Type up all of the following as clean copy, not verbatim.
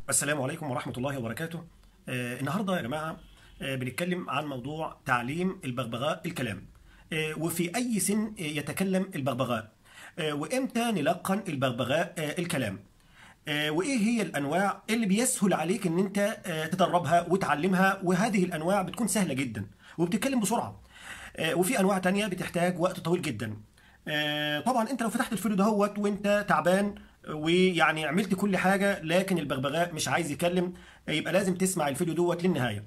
السلام عليكم ورحمة الله وبركاته. النهاردة يا جماعة بنتكلم عن موضوع تعليم البغبغاء الكلام. وفي أي سن يتكلم البغبغاء، وإمتى نلقن البغبغاء الكلام، وإيه هي الأنواع اللي بيسهل عليك إن أنت تدربها وتعلمها، وهذه الأنواع بتكون سهلة جدا وبتتكلم بسرعة. وفي أنواع تانية بتحتاج وقت طويل جدا. طبعا أنت لو فتحت الفيديو دهوت وأنت تعبان ويعني عملت كل حاجة لكن البغبغاء مش عايز يكلم، يبقى لازم تسمع الفيديو دوت للنهاية.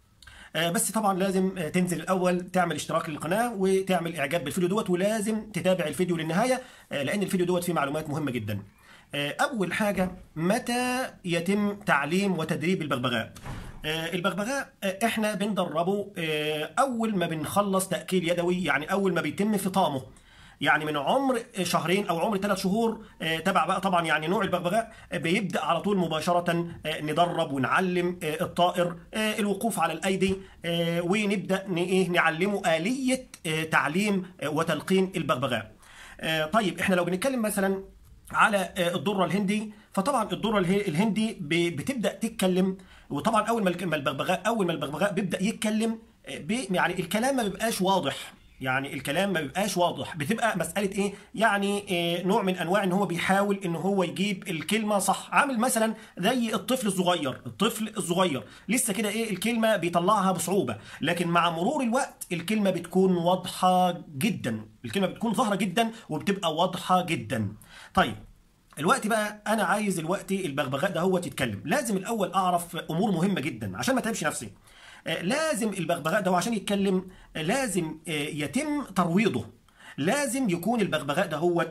بس طبعا لازم تنزل الأول تعمل اشتراك للقناة وتعمل إعجاب بالفيديو دوت، ولازم تتابع الفيديو للنهاية لأن الفيديو دوت فيه معلومات مهمة جدا. أول حاجة، متى يتم تعليم وتدريب البغبغاء؟ البغبغاء احنا بندربه أول ما بنخلص تأكيل يدوي، يعني أول ما بيتم فطامه، يعني من عمر شهرين او عمر 3 شهور. تبع بقى طبعا يعني نوع البغبغاء، بيبدا على طول مباشره ندرب ونعلم الطائر الوقوف على الايدي، ونبدا نعلمه اليه تعليم وتلقين البغبغاء. طيب احنا لو بنتكلم مثلا على الدره الهندي، فطبعا الدره الهندي بتبدا تتكلم، وطبعا اول ما البغبغاء بيبدا يتكلم، يعني الكلام ما بيبقاش واضح، يعني الكلام ما بيبقاش واضح، بتبقى مسألة ايه؟ يعني نوع من انواع ان هو بيحاول ان هو يجيب الكلمة صح، عامل مثلا زي الطفل الصغير لسه كده ايه الكلمة بيطلعها بصعوبة، لكن مع مرور الوقت الكلمة بتكون واضحة جدا، الكلمة بتكون ظاهرة جدا وبتبقى واضحة جدا. طيب الوقت بقى انا عايز البغبغاء ده هو يتكلم، لازم الاول اعرف امور مهمة جدا عشان ما اتعبش نفسي. لازم البغبغاء ده عشان يتكلم لازم يتم ترويضه، لازم يكون البغبغاء ده هو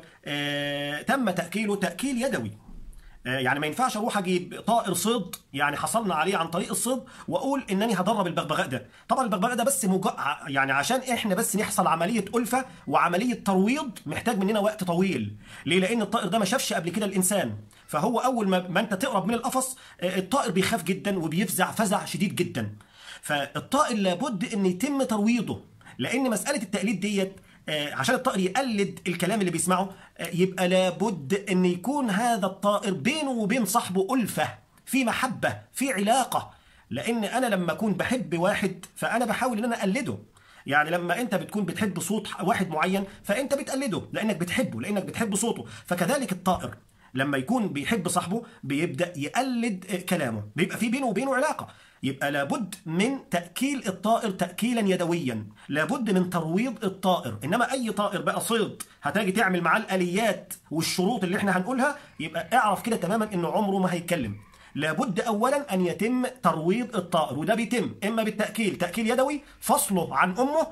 تم تأكيله تأكيل يدوي. يعني ما ينفعش اروح اجيب طائر صيد يعني حصلنا عليه عن طريق الصيد واقول انني هدرب البغبغاء ده. طبعا البغبغاء ده بس يعني عشان احنا بس نحصل عمليه ألفة وعمليه ترويض محتاج مننا وقت طويل. ليه؟ لان الطائر ده ما شافش قبل كده الانسان، فهو اول ما انت تقرب من القفص الطائر بيخاف جدا وبيفزع فزع شديد جدا. فالطائر لابد ان يتم ترويضه، لان مساله التقليد ديت عشان الطائر يقلد الكلام اللي بيسمعه يبقى لابد ان يكون هذا الطائر بينه وبين صاحبه ألفة، في محبة، في علاقة. لان انا لما اكون بحب واحد فانا بحاول ان انا اقلده، يعني لما انت بتكون بتحب صوت واحد معين فانت بتقلده لانك بتحبه، لانك بتحب صوته. فكذلك الطائر لما يكون بيحب صاحبه بيبدأ يقلد كلامه، بيبقى في بينه وبينه علاقة. يبقى لابد من تأكيل الطائر تأكيلا يدويا، لابد من ترويض الطائر. إنما أي طائر بقى صيد هتاجي تعمل معاه الآليات والشروط اللي احنا هنقولها يبقى اعرف كده تماما إنه عمره ما هيتكلم. لابد اولا ان يتم ترويض الطائر، وده بيتم اما بالتاكيل تاكيل يدوي فصله عن امه،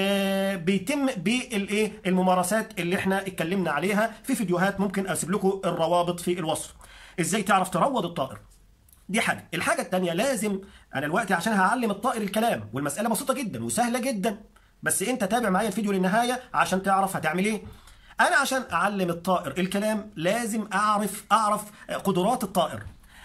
بيتم بالممارسات اللي احنا اتكلمنا عليها في فيديوهات، ممكن اسيب لكم الروابط في الوصف ازاي تعرف تروض الطائر. دي حاجه. الحاجه الثانيه، لازم انا دلوقتي عشان هعلم الطائر الكلام والمساله بسيطه جدا وسهله جدا، بس انت تابع معايا الفيديو للنهايه عشان تعرف هتعمل ايه. انا عشان اعلم الطائر الكلام لازم اعرف قدرات الطائر.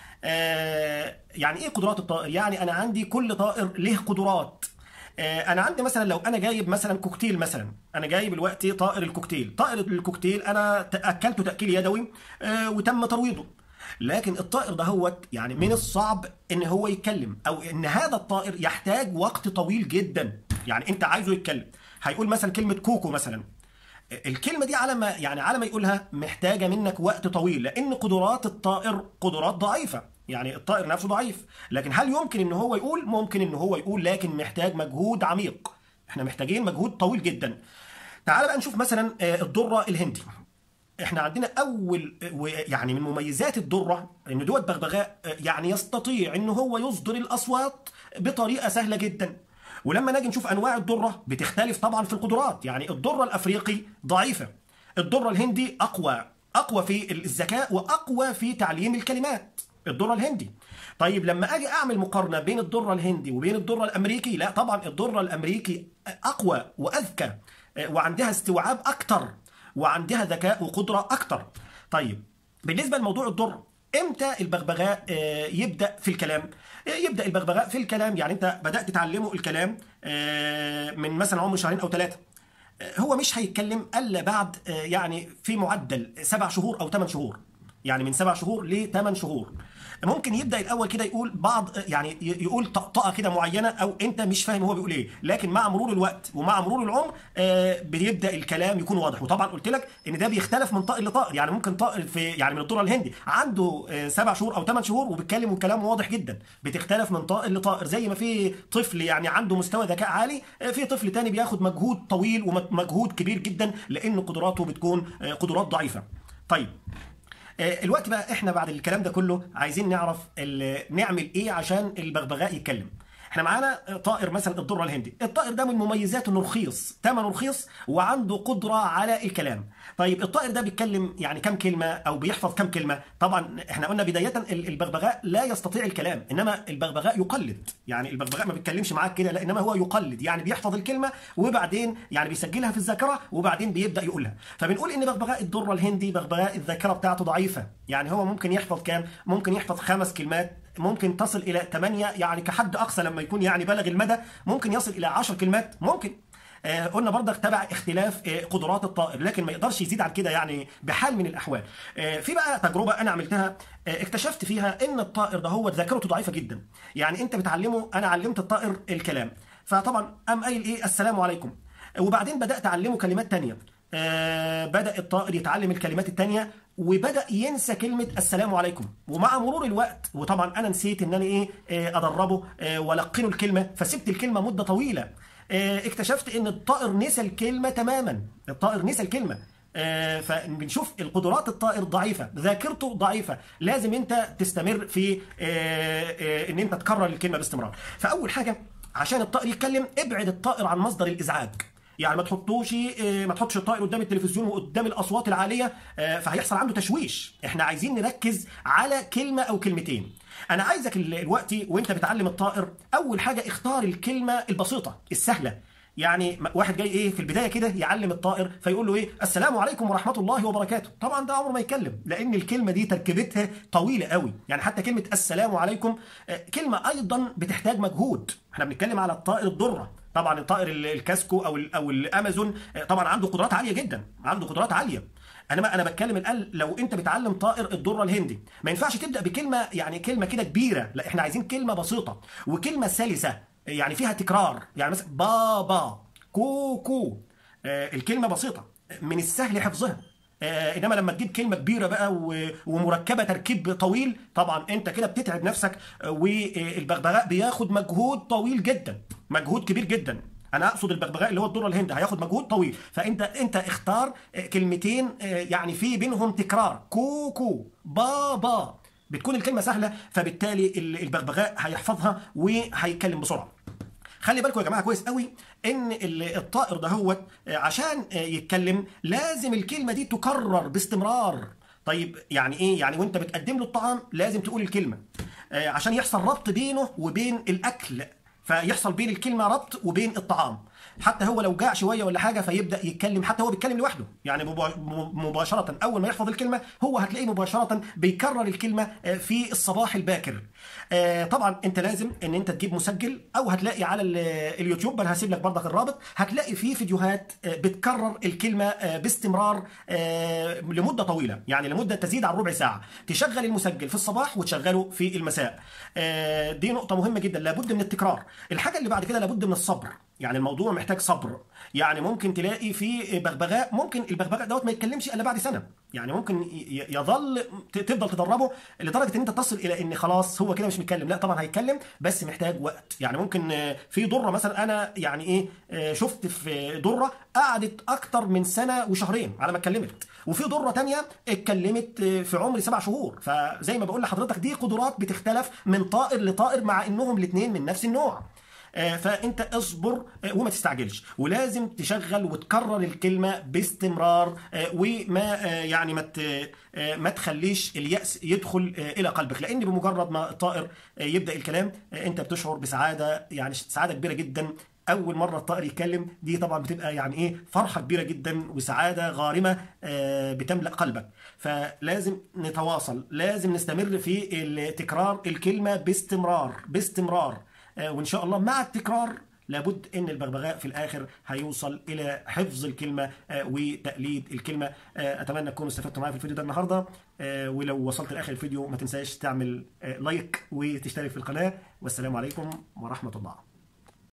يعني ايه قدرات الطائر؟ يعني انا عندي كل طائر له قدرات. انا عندي مثلا لو انا جايب مثلا كوكتيل، مثلا انا جايب دلوقتي طائر الكوكتيل انا اكلته تاكيل يدوي وتم ترويضه، لكن الطائر ده هو يعني من الصعب ان هو يتكلم، او ان هذا الطائر يحتاج وقت طويل جدا. يعني انت عايزه يتكلم هيقول مثلا كلمه كوكو مثلا، الكلمة دي على ما يقولها محتاجة منك وقت طويل، لأن قدرات الطائر قدرات ضعيفة، يعني الطائر نفسه ضعيف. لكن هل يمكن إن هو يقول؟ ممكن إن هو يقول، لكن محتاج مجهود عميق، إحنا محتاجين مجهود طويل جدا. تعال بقى نشوف مثلا الدرة الهندي. احنا عندنا يعني من مميزات الدرة ان دوت بغبغاء يعني يستطيع ان هو يصدر الاصوات بطريقة سهلة جدا. ولما نجي نشوف انواع الدره بتختلف طبعا في القدرات، يعني الدره الافريقي ضعيفه، الدره الهندي اقوى في الذكاء واقوى في تعليم الكلمات، الدره الهندي. طيب لما اجي اعمل مقارنه بين الدره الهندي وبين الدره الامريكي، لا طبعا الدره الامريكي اقوى واذكى وعندها استيعاب اكتر وعندها ذكاء وقدره اكتر. طيب بالنسبه لموضوع الدره، امتى البغبغاء يبدا في الكلام؟ يبدا البغبغاء في الكلام يعني انت بدات تعلمه الكلام من مثلا عمر شهرين او 3، هو مش هيتكلم الا بعد يعني في معدل 7 شهور او 8 شهور. يعني من 7 شهور ل 8 شهور. ممكن يبدا الاول كده يقول بعض، يعني يقول طقطقه كده معينه، او انت مش فاهم هو بيقول ايه، لكن مع مرور الوقت ومع مرور العمر بيبدا الكلام يكون واضح. وطبعا قلت لك ان ده بيختلف من طائر لطائر، يعني ممكن طائر في يعني من الذره الهندي عنده 7 شهور او 8 شهور وبيتكلم وكلامه واضح جدا، بتختلف من طائر لطائر. زي ما في طفل يعني عنده مستوى ذكاء عالي، في طفل تاني بياخد مجهود طويل ومجهود كبير جدا لان قدراته بتكون قدرات ضعيفه. طيب الوقت بقى احنا بعد الكلام ده كله عايزين نعرف نعمل ايه عشان البغبغاء يتكلم. احنا معانا طائر مثلا الذره الهندي، الطائر ده من مميزاته انه رخيص، ثمنه رخيص، وعنده قدره على الكلام. طيب الطائر ده بيتكلم يعني كم كلمه او بيحفظ كم كلمه؟ طبعا احنا قلنا بدايه البغبغاء لا يستطيع الكلام، انما البغبغاء يقلد. يعني البغبغاء ما بيتكلمش معاك كده، لا، انما هو يقلد، يعني بيحفظ الكلمه وبعدين يعني بيسجلها في الذاكره وبعدين بيبدا يقولها. فبنقول ان بغبغاء الذره الهندي بغبغاء الذاكره بتاعته ضعيفه، يعني هو ممكن يحفظ كام؟ ممكن يحفظ 5 كلمات، ممكن تصل الى 8، يعني كحد اقصى لما يكون يعني بلغ المدى ممكن يصل الى 10 كلمات ممكن. قلنا برضك تبع اختلاف قدرات الطائر، لكن ما يقدرش يزيد عن كده يعني بحال من الاحوال. في بقى تجربه انا عملتها اكتشفت فيها ان الطائر ده هو ذاكرته ضعيفه جدا. يعني انت بتعلمه، انا علمت الطائر الكلام، فطبعا قام قايل ايه السلام عليكم، وبعدين بدات اعلمه كلمات تانية. بدأ الطائر يتعلم الكلمات التانية وبدأ ينسى كلمة السلام عليكم. ومع مرور الوقت، وطبعا أنا نسيت إن أنا أدربه وألقنه الكلمة، فسبت الكلمة مدة طويلة. اكتشفت إن الطائر نسى الكلمة تماما، الطائر نسى الكلمة. فبنشوف القدرات الطائر ضعيفة، ذاكرته ضعيفة، لازم أنت تستمر في إن أنت تكرر الكلمة باستمرار. فأول حاجة عشان الطائر يتكلم، ابعد الطائر عن مصدر الإزعاج. يعني ما تحطش الطائر قدام التلفزيون وقدام الاصوات العاليه، فهيحصل عنده تشويش. احنا عايزين نركز على كلمه او كلمتين. انا عايزك دلوقتي وانت بتعلم الطائر، اول حاجه اختار الكلمه البسيطه السهله. يعني واحد جاي في البدايه كده يعلم الطائر فيقول له السلام عليكم ورحمه الله وبركاته، طبعا ده عمره ما يتكلم، لان الكلمه دي تركيبتها طويله قوي. يعني حتى كلمه السلام عليكم كلمه ايضا بتحتاج مجهود. احنا بنتكلم على الطائر الذره، طبعا الطائر الكاسكو او الامازون طبعا عنده قدرات عاليه جدا، عنده قدرات عاليه. انا بتكلم الان لو انت بتعلم طائر الذره الهندي، ما ينفعش تبدا بكلمه يعني كلمه كده كبيره، لا، احنا عايزين كلمه بسيطه وكلمه سلسه، يعني فيها تكرار. يعني مثلا بابا، كوكو، الكلمه بسيطه من السهل حفظها. انما لما تجيب كلمه كبيره بقى ومركبه تركيب طويل، طبعا انت كده بتتعب نفسك، والبغبغاء بياخد مجهود طويل جدا، مجهود كبير جدا. انا اقصد البغبغاء اللي هو الذره الهندي هياخد مجهود طويل. فانت اختار كلمتين يعني في بينهم تكرار، كوكو، بابا، بتكون الكلمه سهله، فبالتالي البغبغاء هيحفظها وهيتكلم بسرعه. خلي بالكم يا جماعه كويس قوي ان الطائر ده هو عشان يتكلم لازم الكلمه دي تكرر باستمرار. طيب يعني ايه؟ يعني وانت بتقدم له الطعام لازم تقول الكلمه عشان يحصل ربط بينه وبين الاكل، فيحصل بين الكلمه ربط وبين الطعام. حتى هو لو جاع شويه ولا حاجه فيبدا يتكلم، حتى هو بيتكلم لوحده، يعني مباشره اول ما يحفظ الكلمه هو هتلاقيه مباشره بيكرر الكلمه في الصباح الباكر. طبعا انت لازم ان انت تجيب مسجل، او هتلاقي على اليوتيوب، انا هسيب لك برضك الرابط، هتلاقي فيه فيديوهات بتكرر الكلمه باستمرار لمده طويله، يعني لمده تزيد عن ربع ساعه. تشغل المسجل في الصباح وتشغله في المساء. دي نقطه مهمه جدا، لابد من التكرار. الحاجه اللي بعد كده لابد من الصبر، يعني الموضوع محتاج صبر. يعني ممكن تلاقي في بغبغاء، ممكن البغبغاء دوت ما يتكلمش الا بعد سنه، يعني ممكن تفضل تدربه لدرجه ان انت تصل الى ان خلاص هو كده مش متكلم. لا طبعا هيتكلم بس محتاج وقت. يعني ممكن في ضره مثلا، انا يعني شفت في ضره قعدت اكتر من سنه وشهرين على ما اتكلمت، وفي ضره تانية اتكلمت في عمر 7 شهور. فزي ما بقول لحضرتك دي قدرات بتختلف من طائر لطائر مع انهم الاثنين من نفس النوع. فانت اصبر وما تستعجلش، ولازم تشغل وتكرر الكلمه باستمرار، وما يعني ما تخليش اليأس يدخل الى قلبك، لان بمجرد ما الطائر يبدا الكلام انت بتشعر بسعاده، يعني سعاده كبيره جدا. اول مره الطائر يتكلم دي طبعا بتبقى يعني فرحه كبيره جدا وسعاده غارمه بتملأ قلبك. فلازم نتواصل، لازم نستمر في تكرار الكلمه باستمرار باستمرار، وان شاء الله مع التكرار لابد ان البغبغاء في الاخر هيوصل الى حفظ الكلمه وتقليد الكلمه. اتمنى تكونوا استفدتوا معايا في الفيديو ده النهارده، ولو وصلت لاخر الفيديو ما تنساش تعمل لايك وتشترك في القناه. والسلام عليكم ورحمه الله.